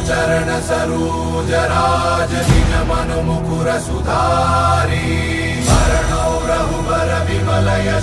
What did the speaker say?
चरण सरोज राज निज मनु मुकुर सुधारी। वरणो रघुबर विमल यश